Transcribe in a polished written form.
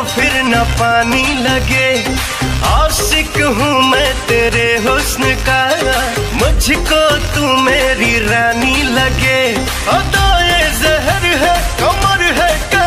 फिर न पानी लगे। आशिक हूँ मैं तेरे हुस्न का, मुझको तू मेरी रानी लगे। अदाए जहर है, कमर है